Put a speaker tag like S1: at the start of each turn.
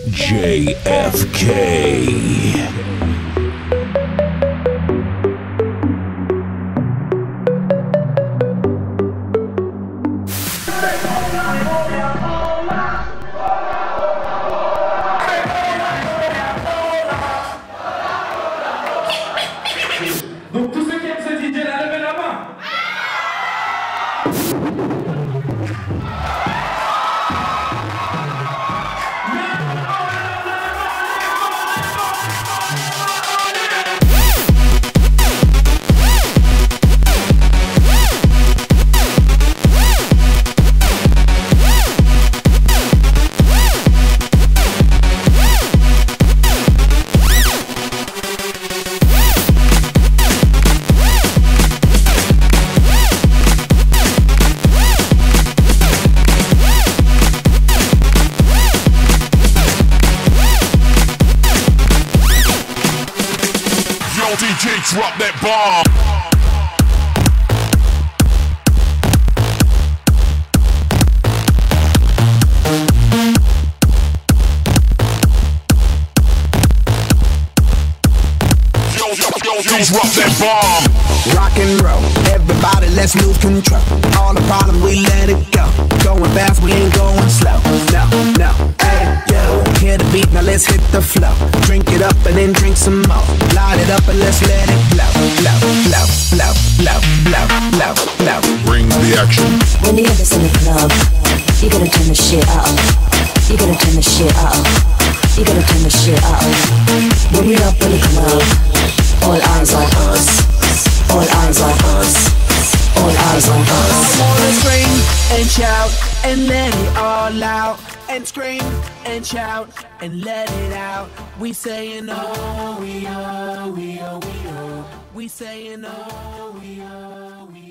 S1: Jfk.
S2: Donc tous ceux qui aiment ce DJ là, levez la main.
S1: DJ, drop that bomb. Drop that bomb.
S3: Rock and roll, everybody let's lose control. All the problems we let it go. Going fast, we ain't going slow. No, no, hey, yo, hear the beat, now let's hit the flow. Drink it up and then drink some more. Light it up and let's let it blow. Blow, blow, blow, blow, blow, blow, blow.
S1: Bring the action.
S4: When you hear this in the club, you gotta turn the shit up. You gotta turn the shit up. You gotta turn the shit up. When we up in the club, all eyes on us. All eyes on us. All eyes on us.
S3: I wanna scream and shout and let it all out. And scream and shout and let it out. We saying oh, we oh, we oh, we oh. We saying oh, we oh, we oh.